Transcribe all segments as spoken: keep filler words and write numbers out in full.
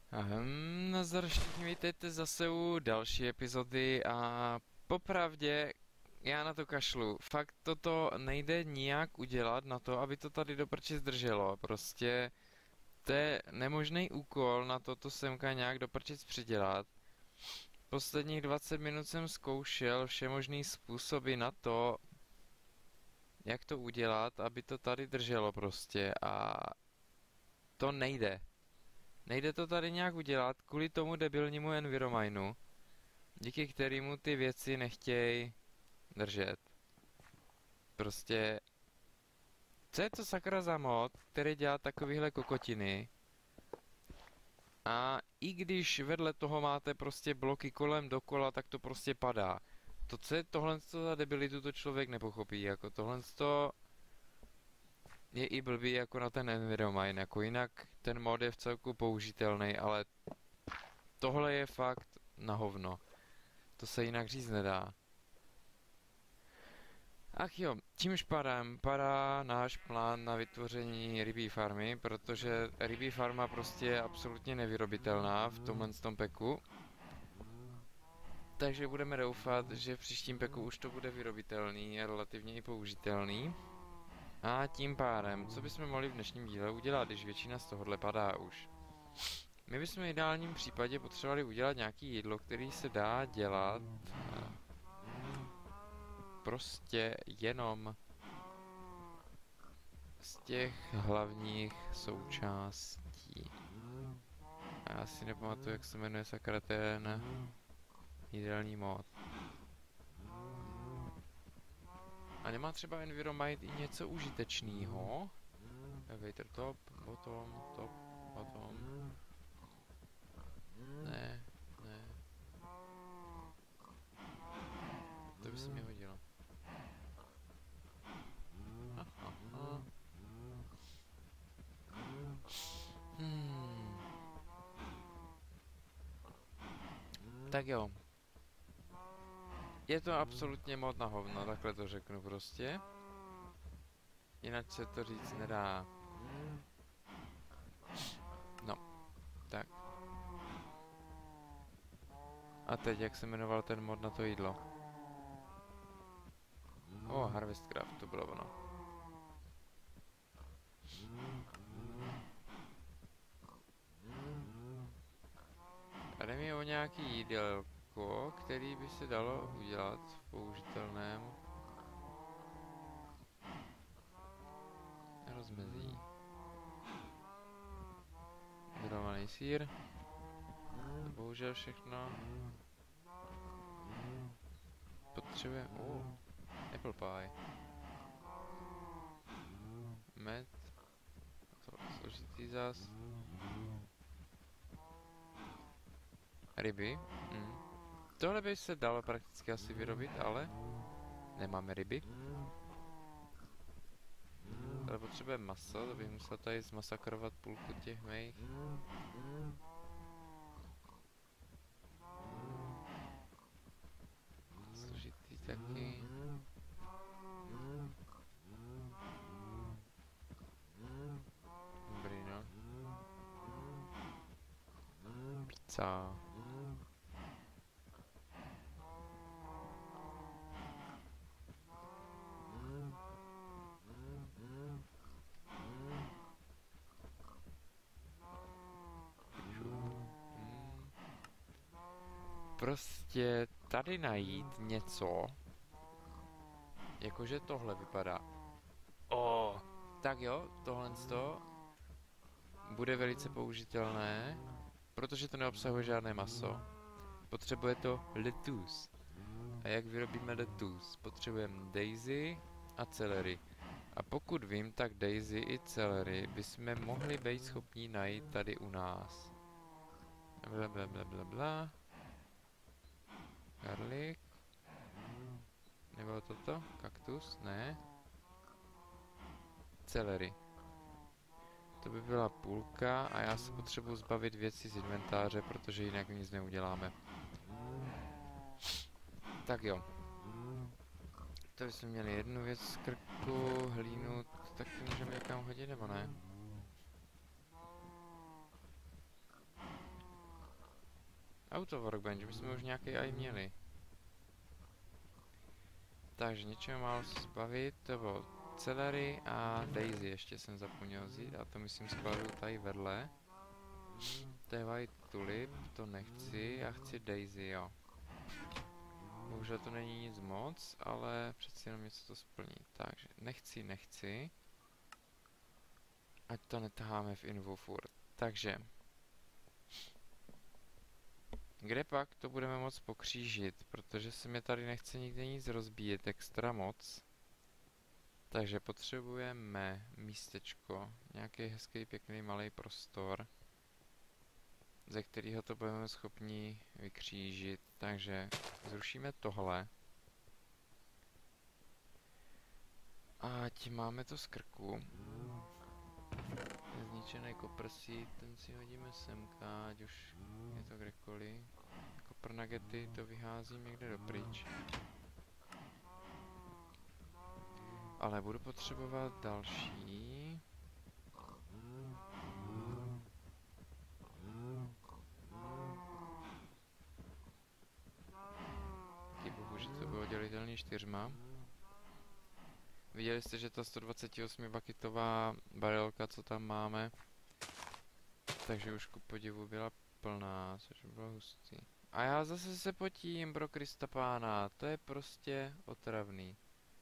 Ahem, nazdar všichni, vítejte zase u další epizody a popravdě já na to kašlu. Fakt toto nejde nijak udělat na to, aby to tady do prčic zdrželo. Prostě to je nemožný úkol na to, to semka nějak do prčic přidělat. Posledních dvacet minut jsem zkoušel všemožný způsoby na to, jak to udělat, aby to tady drželo prostě a to nejde. Nejde to tady nějak udělat kvůli tomu debilnímu envirominu, díky kterému ty věci nechtějí držet. Prostě, co je to sakra za mod, který dělá takovýhle kokotiny? A i když vedle toho máte prostě bloky kolem dokola, tak to prostě padá. To, co je tohle za debilitu, to člověk nepochopí, jako tohle to je i blbý jako na ten enviromine, jako jinak ten mod je v celku použitelný, ale tohle je fakt na hovno. To se jinak říct nedá. Ach jo, čímž padám, padá náš plán na vytvoření rybí farmy, protože rybí farma prostě je absolutně nevyrobitelná v tomhle tom peku. Takže budeme doufat, že v příštím peku už to bude vyrobitelný a relativně i použitelný. A tím pádem, co bychom mohli v dnešním díle udělat, když většina z tohohle padá už? My bychom v ideálním případě potřebovali udělat nějaký jídlo, který se dá dělat prostě jenom z těch hlavních součástí. A já si nepamatuju, jak se jmenuje sakra ten jídelní mod. A nemá třeba enviromite i něco užitečného? Elevator top, bottom, top, bottom. Ne, ne. To by se mi hodilo. Aha, aha. Hmm. Tak jo. Je to absolutně mod na hovno, takhle to řeknu prostě. Jinak se to říct nedá. No, tak. A teď, jak se jmenoval ten mod na to jídlo? O, oh, Harvestcraft, to bylo ono. Tady mi o nějaký jídelko, který by se dalo udělat v použitelném rozmezí. Vyrovaný sýr. To bohužel všechno. Potřebuje... Oh, apple pie. Med. To je složitý zas. Ryby. Hm. Tohle by se dalo prakticky asi vyrobit, ale nemáme ryby. Ale potřebujeme maso, to bych musel tady zmasakrovat půlku těch mých. Složitý taky. Dobrý, no. Pizza. Prostě tady najít něco, jakože tohle vypadá. O, oh, tak jo, tohle to bude velice použitelné, protože to neobsahuje žádné maso. Potřebuje to lettuce. A jak vyrobíme lettuce? Potřebujeme daisy a celery. A pokud vím, tak daisy i celery bychom mohli být schopni najít tady u nás. Bla bla bla bla bla. Garlic. Nebylo toto? Kaktus? Ne. Celery. To by byla půlka a já se potřebuji zbavit věci z inventáře, protože jinak nic neuděláme. Tak jo. To bychom měli jednu věc z krku, hlínu, taky můžeme někam hodit, nebo ne? Auto workbench, my jsme už nějaký aj měli. Takže něčeho málo se zbavit, to bylo celery a daisy ještě jsem zapomněl vzít a to myslím skladu tady vedle. To je white tulip, to nechci, já chci daisy, jo. Bohužel to není nic moc, ale přeci jenom něco to splní. Takže nechci, nechci. Ať to netaháme v invu furt. Takže. Kde pak to budeme moc pokřížit, protože se mi tady nechce nikde nic rozbíjet extra moc. Takže potřebujeme místečko, nějaký hezký pěkný malý prostor, ze kterého to budeme schopni vykřížit. Takže zrušíme tohle. A tím máme to z krku. Zničený koprsí, ten si hodíme semka, ať už je to kdekoliv. Kopr nuggety to vyházím někde dopryč. Ale budu potřebovat další. Díky bohu, že to bylo dělitelný čtyřma. Viděli jste, že ta sto dvacet osm bucketová barelka, co tam máme, takže už ku podivu byla plná, což bylo hustý. A já zase se potím, pro Krista pána, to je prostě otravný.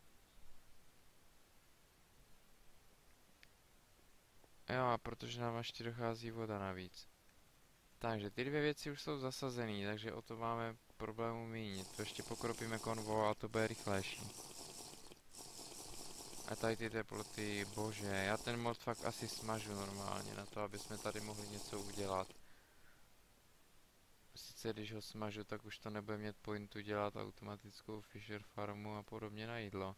Jo, a protože nám ještě dochází voda navíc. Takže ty dvě věci už jsou zasazený, takže o to máme problému míň. To ještě pokropíme konvo a to bude rychlejší. A tady ty teploty, bože, já ten mod fakt asi smažu normálně na to, aby jsme tady mohli něco udělat. Sice když ho smažu, tak už to nebude mít pointu dělat automatickou Fisher farmu a podobně na jídlo.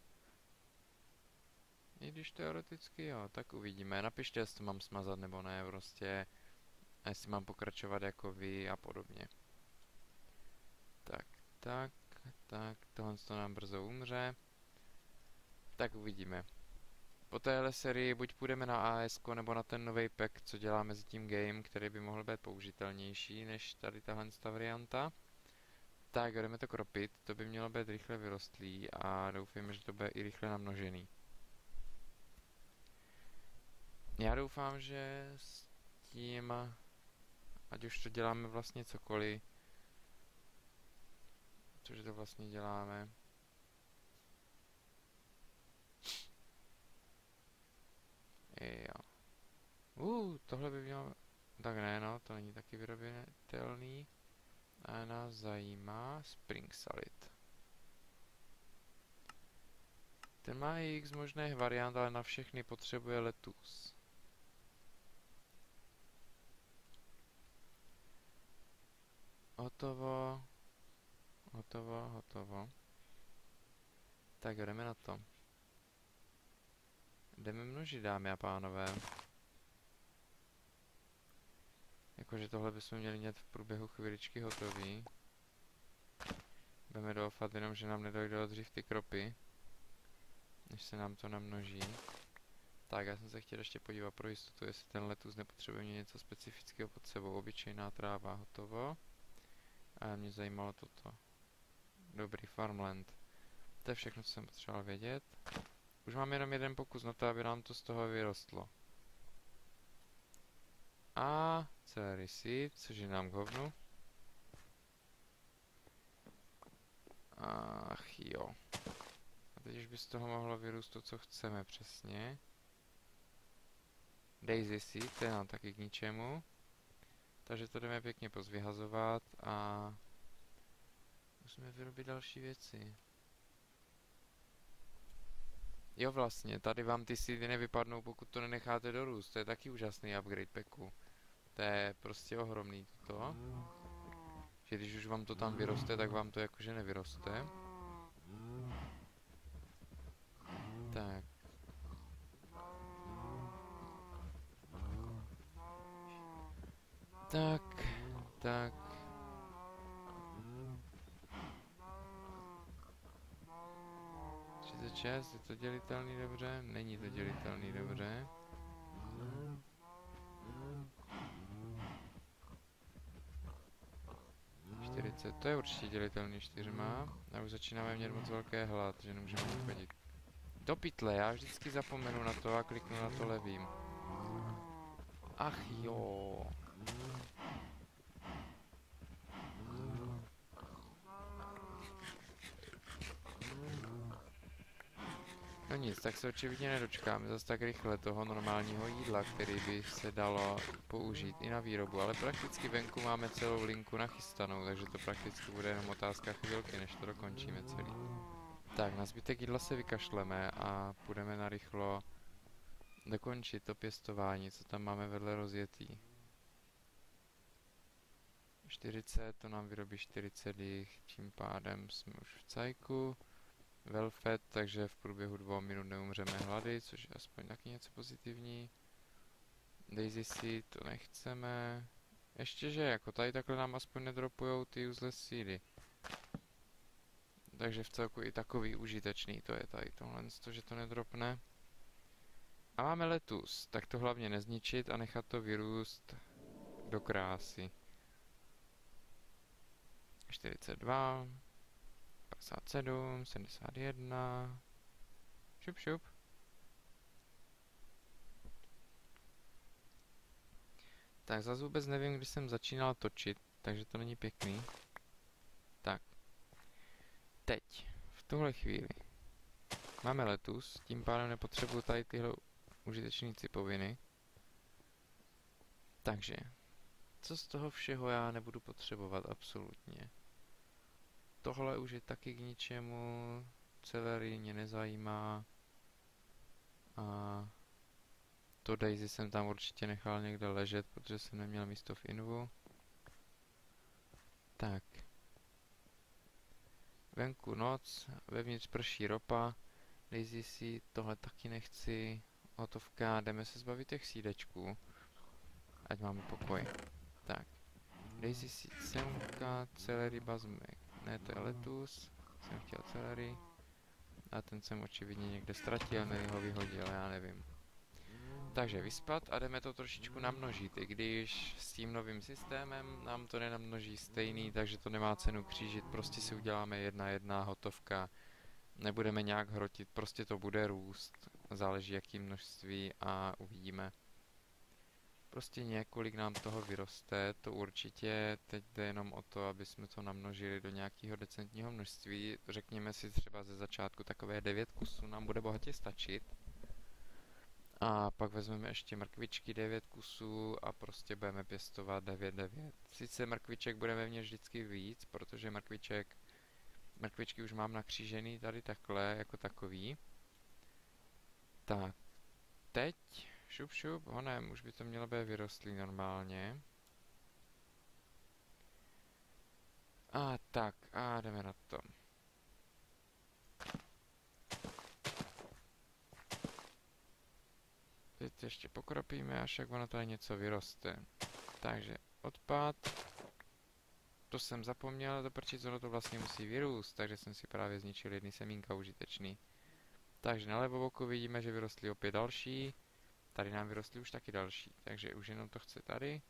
I když teoreticky jo, tak uvidíme. Napište, jestli to mám smazat nebo ne, prostě. A jestli mám pokračovat jako vy a podobně. Tak, tak, tak, tohle to nám brzo umře. Tak uvidíme. Po téhle sérii buď půjdeme na A S ko nebo na ten nový pack, co dělá mezi tím game, který by mohl být použitelnější než tady tahle varianta. Tak, jdeme to kropit, to by mělo být rychle vyrostlý a doufejme, že to bude i rychle namnožený. Já doufám, že s tím, ať už to děláme vlastně cokoliv, což to vlastně děláme, jo. Uh, tohle by mělo... Tak ne, no, to není taky vyrobitelný. A nás zajímá Spring Salad. Ten má x možných variant, ale na všechny potřebuje letus. Hotovo. Hotovo, hotovo. Tak jdeme na to. Jdeme množit, dámy a pánové. Jakože tohle bychom měli mít v průběhu chviličky hotový. Budeme doufat jenom, že nám nedojde dřív ty kropy, než se nám to namnoží. Tak, já jsem se chtěl ještě podívat pro jistotu, jestli ten letus nepotřebuje něco specifického pod sebou. Obyčejná tráva, hotovo. A mě zajímalo toto. Dobrý, farmland. To je všechno, co jsem potřeboval vědět. Už mám jenom jeden pokus na to, aby nám to z toho vyrostlo. A celery seed, což je nám k hovnu. Ach jo. A teď už by z toho mohlo vyrůst to, co chceme přesně. Daisy seed, to je nám taky k ničemu. Takže to jdeme pěkně pozvyhazovat a musíme vyrobit další věci. Jo, vlastně, tady vám ty seedy nevypadnou, pokud to nenecháte dorůst. To je taky úžasný upgrade packu. To je prostě ohromný toto. Že když už vám to tam vyroste, tak vám to jakože nevyroste. Tak. Tak, tak. třicet šest, je to dělitelný dobře? Není to dělitelný dobře. čtyřicet, to je určitě dělitelný čtyřma. A už začínáme mít moc velké hlad, že nemůžeme chodit. Do pytle, já vždycky zapomenu na to a kliknu na to levým. Ach jo. No nic, tak se očividně nedočkáme zase tak rychle toho normálního jídla, který by se dalo použít i na výrobu, ale prakticky venku máme celou linku nachystanou, takže to prakticky bude jenom otázka chvilky, než to dokončíme celý. Tak, na zbytek jídla se vykašleme a půjdeme narychlo dokončit to pěstování, co tam máme vedle rozjetý. čtyřicet, to nám vyrobí čtyřicet jich, tím pádem jsme už v cajku. Velfed, takže v průběhu dvou minut neumřeme hlady, což je aspoň taky něco pozitivní. Daisy seed, to nechceme. Ještě že, jako tady takhle nám aspoň nedropujou ty useless seedy. Takže v celku i takový užitečný to je tady tohle, že to nedropne. A máme letus, tak to hlavně nezničit a nechat to vyrůst do krásy. čtyřicet dva, padesát sedm, sedmdesát jedna, šup šup. Tak zase vůbec nevím, když jsem začínal točit, takže to není pěkný. Tak. Teď, v tuhle chvíli, máme letus, tím pádem nepotřebuji tady tyhle užitečné cipoviny. Takže, co z toho všeho já nebudu potřebovat absolutně? Tohle už je taky k ničemu, celery mě nezajímá. A to Daisy jsem tam určitě nechal někde ležet, protože jsem neměl místo v invu. Tak. Venku noc, vevnitř prší ropa. Daisy si tohle taky nechci. Hotovka, jdeme se zbavit těch sídečků. Ať máme pokoj. Tak. Daisy si semka, celery bazmek. Ne, to je letus. Jsem chtěl celery. A ten jsem očividně někde ztratil, nebo ho vyhodil, já nevím. Takže vyspat a jdeme to trošičku namnožit, i když s tím novým systémem nám to nenamnoží stejný, takže to nemá cenu křížit, prostě si uděláme jedna jedna hotovka, nebudeme nějak hrotit, prostě to bude růst, záleží jaký množství a uvidíme. Prostě několik nám toho vyroste, to určitě, teď jde jenom o to, aby jsme to namnožili do nějakého decentního množství, řekněme si třeba ze začátku takové devět kusů nám bude bohatě stačit. A pak vezmeme ještě mrkvičky devět kusů a prostě budeme pěstovat devět devět. Sice mrkviček budeme mít vždycky víc, protože mrkviček, mrkvičky už mám nakřížený tady takhle, jako takový. Tak, teď, šup šup, honem, už by to mělo být vyrostlý normálně. A tak, a jdeme na to. Teď ještě pokropíme, až jak ono tady něco vyroste. Takže odpad. To jsem zapomněl doprčit, ono to vlastně musí vyrůst, takže jsem si právě zničil jedny semínka užitečný. Takže na levo boku vidíme, že vyrostly opět další. Tady nám vyrostly už taky další, takže už jenom to chce tady.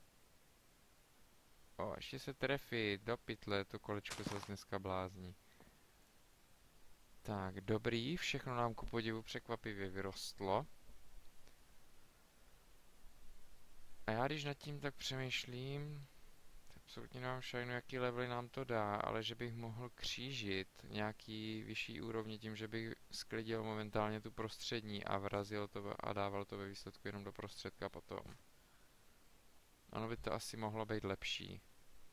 O, ještě se trefí, do pytle, to kolečko se dneska blázní. Tak, dobrý, všechno nám ku podivu překvapivě vyrostlo. A já když nad tím tak přemýšlím, absolutně nám všechno, jaký levely nám to dá, ale že bych mohl křížit nějaký vyšší úrovni tím, že bych sklidil momentálně tu prostřední a vrazil to a dával to ve výsledku jenom do prostředka potom. Ano, by to asi mohlo být lepší.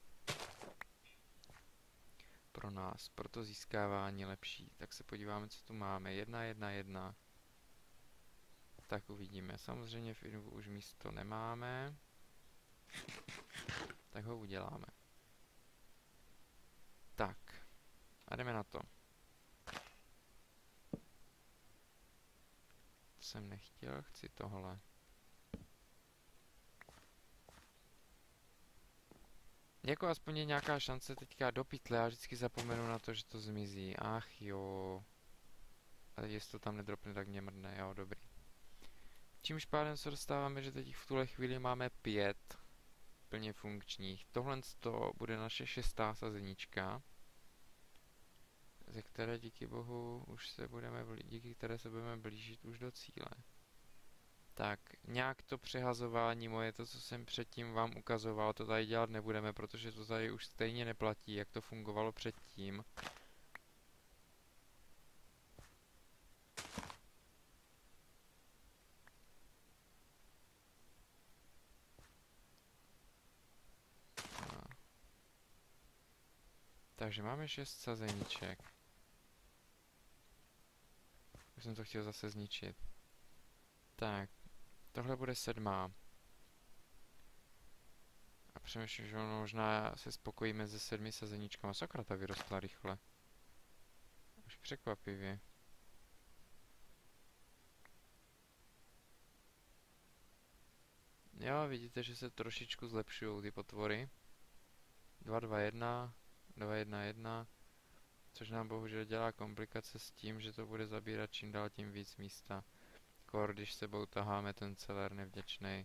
Pro nás, pro to získávání lepší. Tak se podíváme, co tu máme. Jedna, jedna, jedna. Tak uvidíme. Samozřejmě v invu už místo nemáme. Tak ho uděláme. Tak. A jdeme na to. To jsem nechtěl, chci tohle. Jako aspoň je nějaká šance teďka do pytle, já vždycky zapomenu na to, že to zmizí. Ach jo. A teď jestli to tam nedropne, tak mě mrdne, jo, dobrý. Čímž pádem se dostáváme, že teď v tuhle chvíli máme pět. plně funkčních. Tohle to bude naše šestá sazenička, ze které díky bohu už se budeme, díky které se budeme blížit už do cíle. Tak, nějak to přehazování moje, to, co jsem předtím vám ukazoval, to tady dělat nebudeme, protože to tady už stejně neplatí, jak to fungovalo předtím. Takže máme šest sazeniček. Už jsem to chtěl zase zničit. Tak, tohle bude sedmá. A přemýšlím, že ono možná se spokojíme se sedmi sazeničkama. Sakra, ta vyrostla rychle. Až překvapivě. Jo, vidíte, že se trošičku zlepšují ty potvory. dva dva jedna, dva jedna jedna. Což nám bohužel dělá komplikace s tím, že to bude zabírat čím dál tím víc místa. Kor, když sebou taháme ten celer nevděčnej.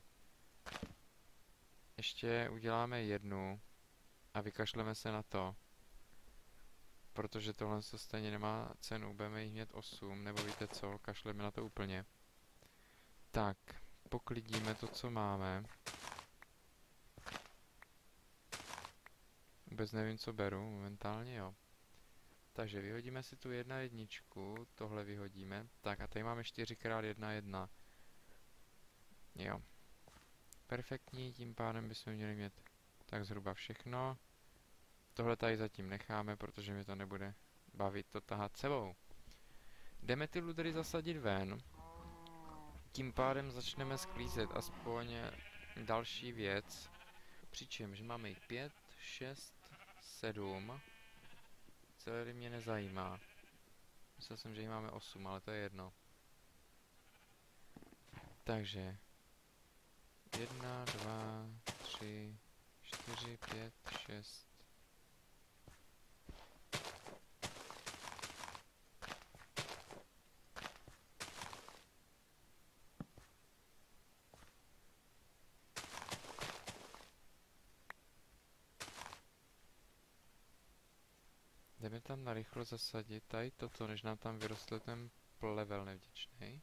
Ještě uděláme jednu a vykašleme se na to. Protože tohle to stejně nemá cenu, budeme jich mít osm, nebo víte co, kašleme na to úplně. Tak, poklidíme to, co máme. Vůbec nevím, co beru, momentálně jo. Takže vyhodíme si tu jedna jedničku, tohle vyhodíme. Tak a tady máme čtyři krát jedna jedna. Jo. Perfektní, tím pádem bychom měli mít tak zhruba všechno. Tohle tady zatím necháme, protože mi to nebude bavit to tahat sebou. Jdeme ty ludery zasadit ven. Tím pádem začneme sklízet aspoň další věc. Přičemž máme jich pět, šest, sedm. Celery mě nezajímá. Myslel jsem, že jich máme osm, ale to je jedno. Takže jedna, dva, tři, čtyři, pět, šest. Jdeme tam narychlo zasadit tady toto, než nám tam vyrostl ten plevel nevděčný.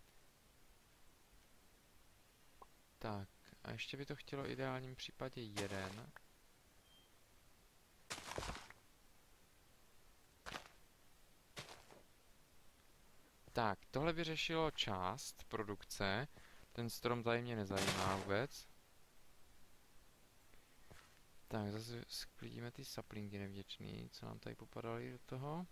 Tak, a ještě by to chtělo v ideálním případě jeden. Tak, tohle by řešilo část produkce. Ten strom tady mě nezajímá vůbec. Tak, zase sklidíme ty saplingy nevděčný, co nám tady popadaly do toho.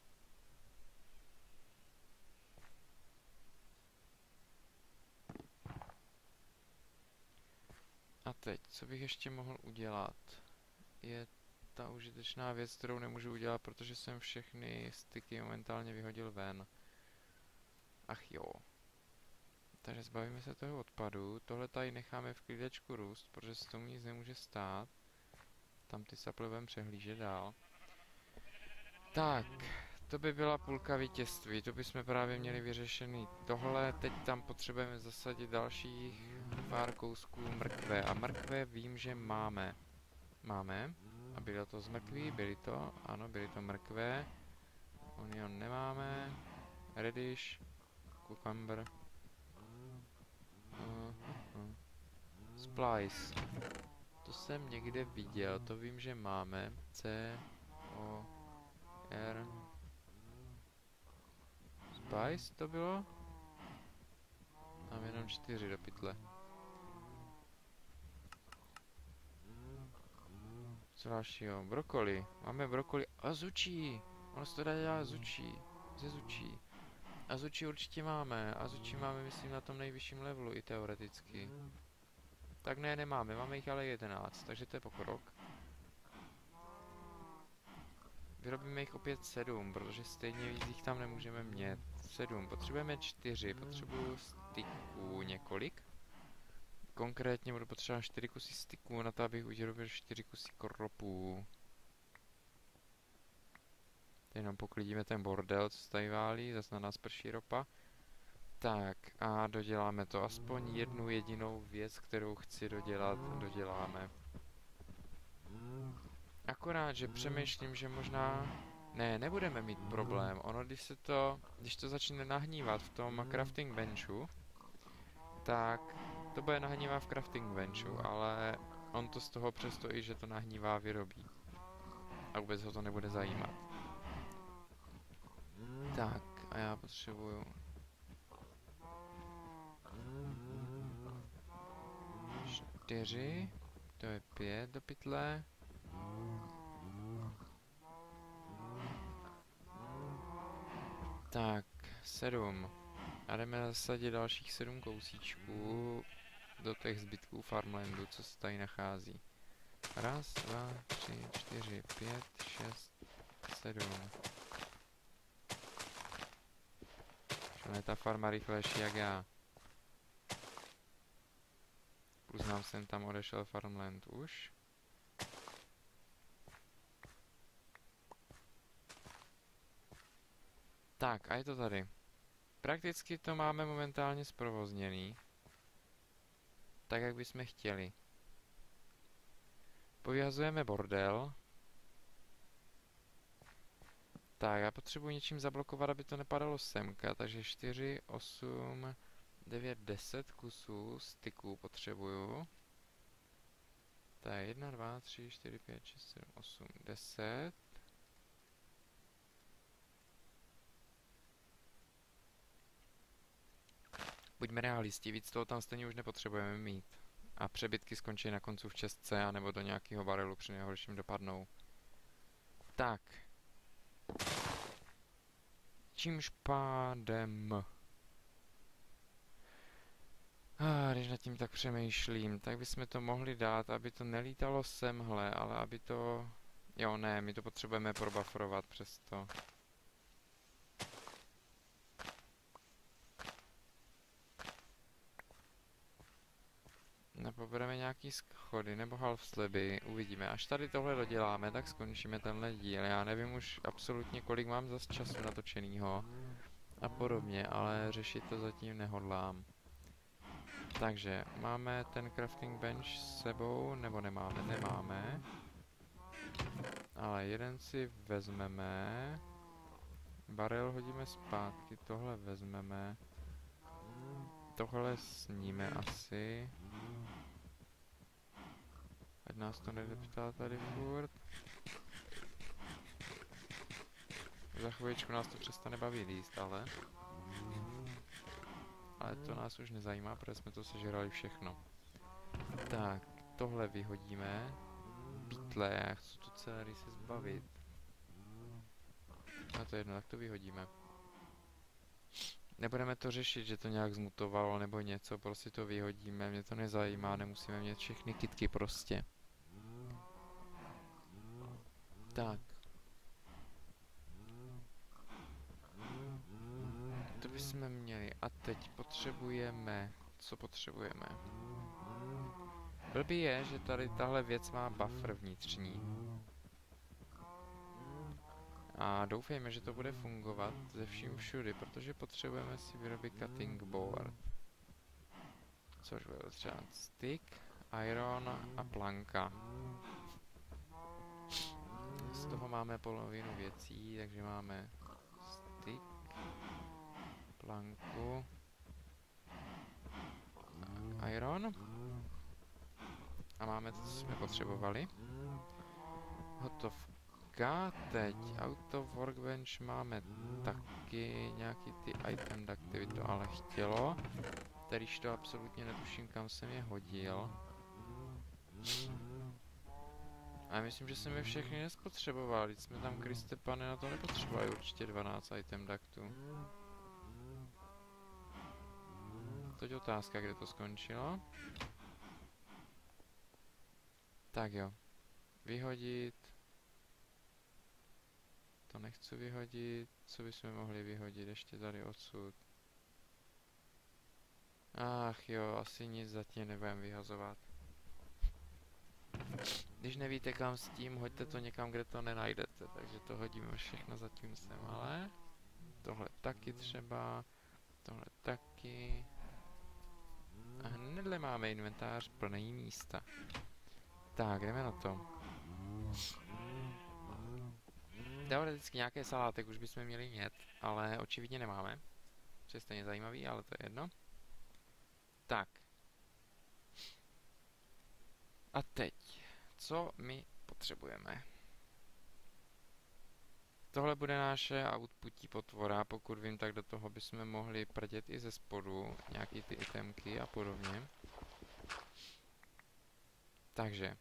A teď, co bych ještě mohl udělat, je ta užitečná věc, kterou nemůžu udělat, protože jsem všechny styky momentálně vyhodil ven. Ach jo. Takže zbavíme se toho odpadu, tohle tady necháme v klídečku růst, protože se tomu nic nemůže stát. Tam ty saple budeme přehlížet dál. Tak, to by byla půlka vítězství, to bychom právě měli vyřešený tohle. Teď tam potřebujeme zasadit dalších pár kousků mrkve. A mrkve vím, že máme. Máme. A bylo to z mrkví, byly to, ano, byly to mrkve. Onion nemáme. Radish, cucumber. Uh, uh. Splice. To jsem někde viděl, to vím, že máme. C, O, R. Spice to bylo? Mám jenom čtyři do pytle. Co dalšího? Brokoli. Máme brokoli a zučí. Ono se to dá dělat zučí. Ze zučí. A zučí určitě máme. A zučí máme, myslím, na tom nejvyšším levelu i teoreticky. Tak ne, nemáme. Máme jich ale jedenáct, takže to je pokrok. Vyrobíme jich opět sedm, protože stejně víc jich tam nemůžeme mít. sedm. Potřebujeme čtyři. Potřebuju styků několik. Konkrétně budu potřebovat čtyři kusy styků na to, abych vyrobil čtyři kusy kropů. Teď nám poklidíme ten bordel, co se tady válí. Zase na nás prší ropa. Tak a doděláme to. Aspoň jednu jedinou věc, kterou chci dodělat, doděláme. Akorát, že přemýšlím, že možná... Ne, nebudeme mít problém. Ono, když se to... Když to začne nahnívat v tom crafting benchu, tak to bude nahnívat v crafting benchu, ale on to z toho přesto i, že to nahnívá, vyrobí. A vůbec ho to nebude zajímat. Tak, a já potřebuju... Čtyři, to je pět do pytle. Tak, sedm. A jdeme zasadit dalších sedm kousíčků do těch zbytků farmlandu, co se tady nachází. Raz, dva, tři, čtyři, pět, šest, sedm. Šel je ta farma rychlejší jak já. Plus nám sem tam odešel farmland už. Tak, a je to tady. Prakticky to máme momentálně zprovozněný. Tak, jak bychom chtěli. Povyhazujeme bordel. Tak, já potřebuji něčím zablokovat, aby to nepadalo semka, takže čtyři, osm, devět, deset kusů styků potřebuju. Tak, jedna, dva, tři, čtyři, pět, šest, sedm, osm, deset. Buďme realisti, víc toho tam stejně už nepotřebujeme mít. A přebytky skončí na koncu v čestce, anebo do nějakého barelu při nejhorším dopadnou. Tak. Čímž pádem... Ah, když nad tím tak přemýšlím, tak bychom to mohli dát, aby to nelítalo semhle, ale aby to... Jo, ne, my to potřebujeme probufferovat přesto. Pobereme nějaký schody nebo half slaby, uvidíme. Až tady tohle doděláme, tak skončíme tenhle díl. Já nevím už absolutně, kolik mám zas času natočenýho a podobně, ale řešit to zatím nehodlám. Takže, máme ten crafting bench s sebou, nebo nemáme? Nemáme. Ale jeden si vezmeme. Barel hodíme zpátky, tohle vezmeme. Tohle sníme asi. Ať nás to nedeptá tady furt. Za chvíličku nás to přestane bavit jíst, ale... Ale to nás už nezajímá, protože jsme to sežrali všechno. Tak, tohle vyhodíme. Pytle, já chci to celé se zbavit. A to jedno, tak to vyhodíme. Nebudeme to řešit, že to nějak zmutovalo nebo něco, prostě to vyhodíme, mě to nezajímá, nemusíme mít všechny kytky prostě. Tak. To bychom měli. A teď potřebujeme... Co potřebujeme? Blbý je, že tady tahle věc má buffer vnitřní. A doufejme, že to bude fungovat ze vším všudy, protože potřebujeme si vyrobit cutting board. Což bude třeba stick, iron a planka. Z toho máme polovinu věcí, takže máme stick, planku, iron. A máme to, co jsme potřebovali. Hotovka. Teď auto workbench máme taky nějaký ty item ducty by to ale chtělo. Tedyž to absolutně netuším, kam jsem je hodil. A myslím, že jsem je všechny nespotřeboval, když jsme tam Kristepane na to nepotřebovali určitě dvanáct item ductů. Teď otázka, kde to skončilo. Tak jo. Vyhodit. To nechci vyhodit. Co bychom mohli vyhodit ještě tady odsud? Ach jo, asi nic zatím nebudem vyhazovat. Když nevíte kam s tím, hoďte to někam, kde to nenajdete. Takže to hodíme všechno zatím sem, ale... Tohle taky třeba. Tohle taky. A hnedle máme inventář plný místa. Tak, jdeme na to. Teoreticky nějaké salátek už bychom měli mít, ale očividně nemáme. Což je stejně zajímavý, ale to je jedno. Tak. A teď, co my potřebujeme? Tohle bude naše outputí potvora, pokud vím, tak do toho bychom mohli prdět i ze spodu, nějaký ty itemky a podobně. Takže.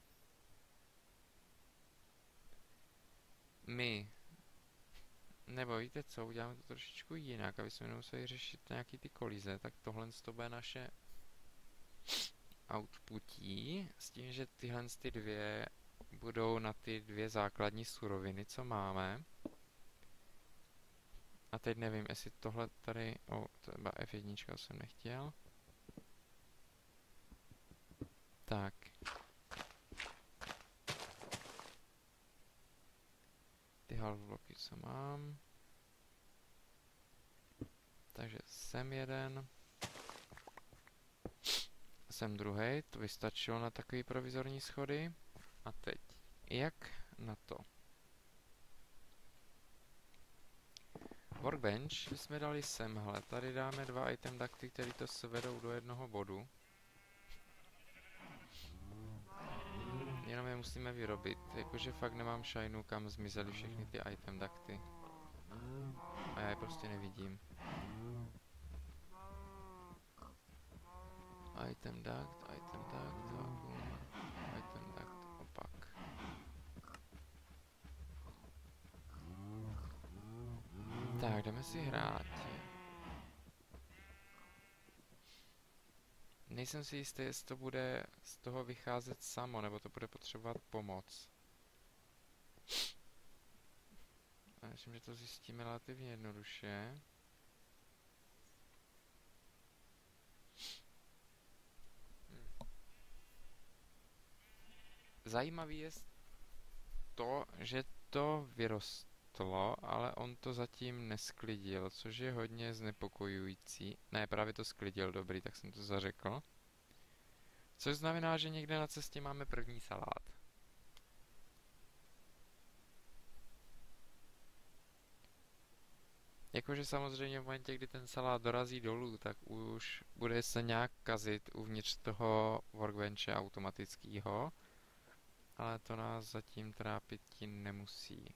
My. Nebo víte co, uděláme to trošičku jinak, aby jsme nemuseli řešit nějaký ty kolize, tak tohle to bude naše outputí, s tím, že tyhle ty dvě budou na ty dvě základní suroviny, co máme. A teď nevím, jestli tohle tady, o, třeba F jedna jsem nechtěl. Tak. Ty half bloky, co mám. Takže sem jeden. Sem druhý, to vystačilo na takový provizorní schody. A teď, jak na to? Workbench jsme dali semhle, tady dáme dva item ducty, které to svedou do jednoho bodu. Jenom je musíme vyrobit, jakože fakt nemám šajnu, kam zmizely všechny ty item ducty. A já je prostě nevidím. Item duct, item duct, vacuum, item duct, opak. Tak, jdeme si hrát. Nejsem si jistý, jestli to bude z toho vycházet samo, nebo to bude potřebovat pomoc. A myslím, že to zjistíme relativně jednoduše. Zajímavý je to, že to vyrostlo, ale on to zatím nesklidil, což je hodně znepokojující. Ne, právě to sklidil, dobrý, tak jsem to zařekl. Což znamená, že někde na cestě máme první salát. Jakože samozřejmě v momentě, kdy ten salát dorazí dolů, tak už bude se nějak kazit uvnitř toho workbenche automatického. Ale to nás zatím trápit tím nemusí.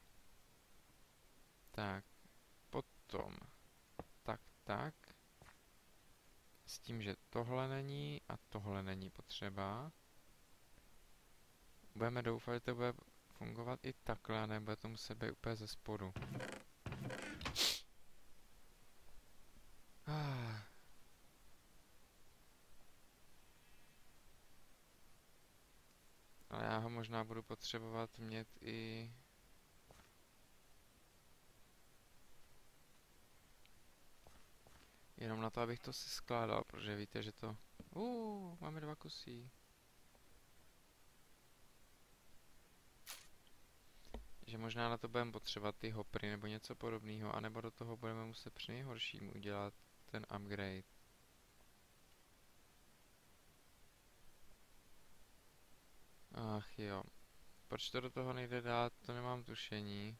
Tak, potom, tak, tak. S tím, že tohle není a tohle není potřeba. Budeme doufat, že to bude fungovat i takhle, a nebude to muset být úplně ze spodu. Ah. Ale já ho možná budu potřebovat mít i... Jenom na to, abych to si skládal, protože víte, že to... Uuu, máme dva kusy. Že možná na to budeme potřebovat ty hopry nebo něco podobného, anebo do toho budeme muset při nejhorším udělat ten upgrade. Ach jo. Proč to do toho nejde dát, to nemám tušení.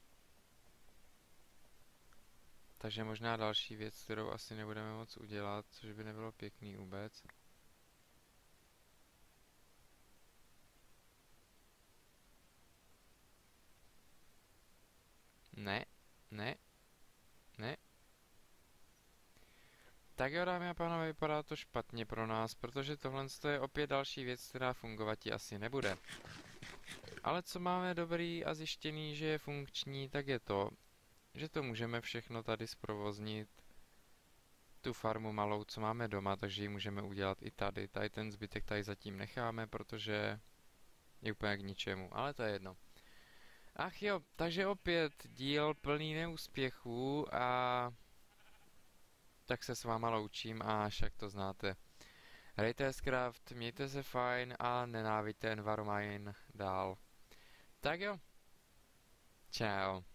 Takže možná další věc, kterou asi nebudeme moc udělat, což by nebylo pěkný vůbec. Ne, ne, ne. Tak jo, dámy a pánové, vypadá to špatně pro nás, protože tohle je opět další věc, která fungovat asi nebude. Ale co máme dobrý a zjištěný, že je funkční, tak je to, že to můžeme všechno tady zprovoznit. Tu farmu malou, co máme doma, takže ji můžeme udělat i tady. Tady ten zbytek tady zatím necháme, protože je úplně k ničemu, ale to je jedno. Ach jo, takže opět díl plný neúspěchů a tak se s váma loučím a však to znáte. Hrajte Scraft, mějte se fajn a nenávidíte Envarmine dál. Tak jo, čau.